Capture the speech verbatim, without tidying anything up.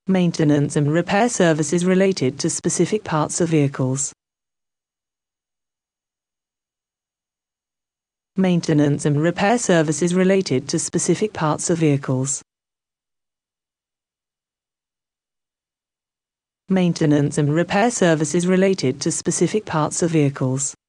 Maintenance and repair services related to specific parts of vehicles. Maintenance and repair services related to specific parts of vehicles. Maintenance and repair services related to specific parts of vehicles.